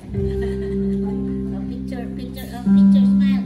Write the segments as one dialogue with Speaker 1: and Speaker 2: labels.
Speaker 1: Picture, smile.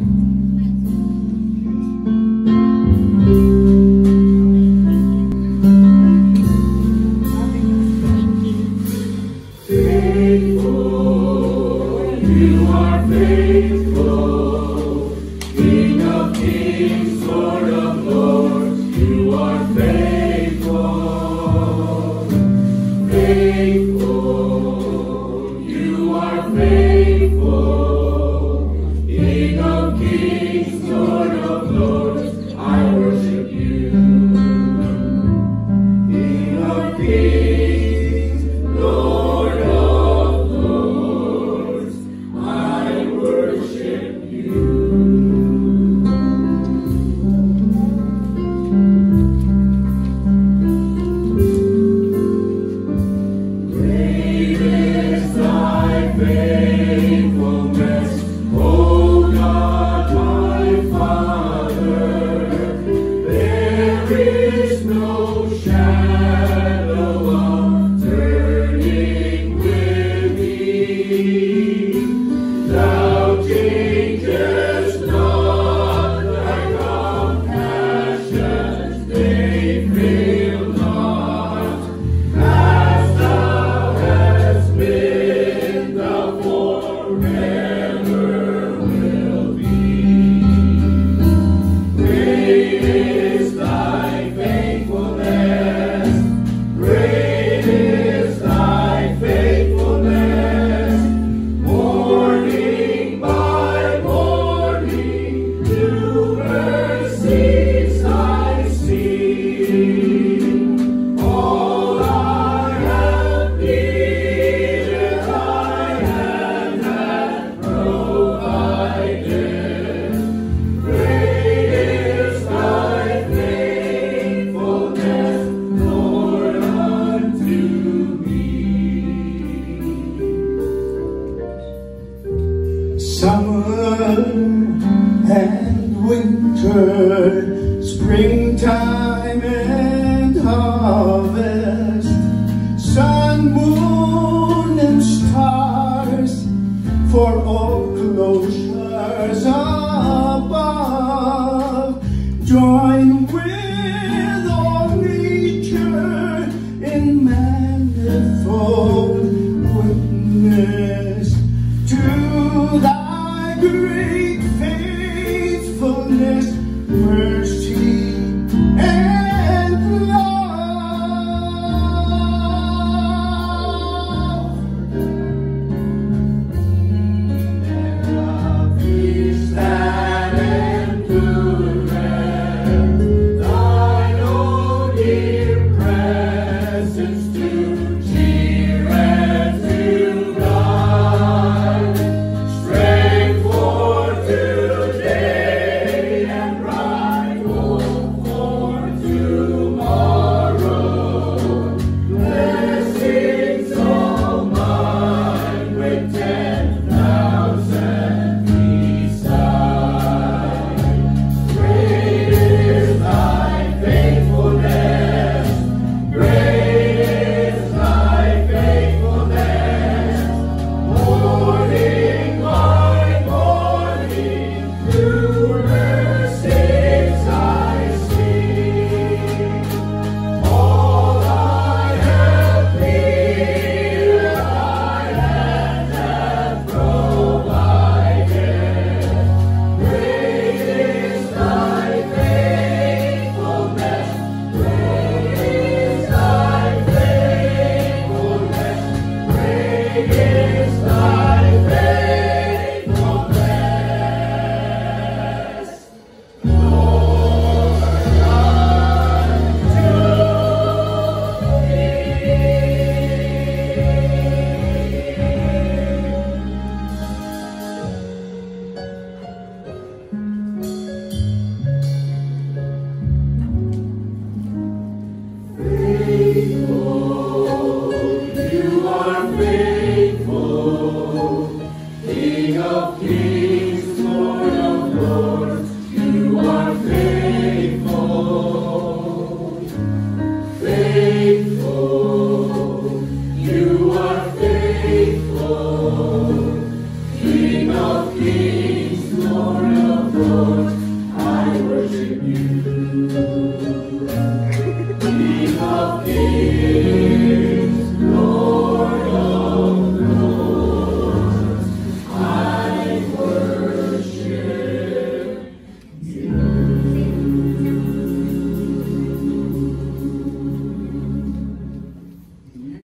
Speaker 2: Summer and winter, springtime and harvest, sun, moon and stars, for all closures above, join with all nature in manifold witness to thy great faithfulness, mercy, and love. And of peace that endureth, thine own dear presence to cheer and to guide, strength for today and bright hope for tomorrow, blessings all mine with 10,000 beside. Great is thy faithfulness, great is thy faithfulness, morning by morning, new mercies I see. All I have needed, thy hand hath provided. Great is thy faithfulness, great is thy faithfulness, great is thy faithfulness, Lord, unto faithful, you are faithful, King of kings, Lord of lords, you are faithful, faithful, you are faithful. Lord.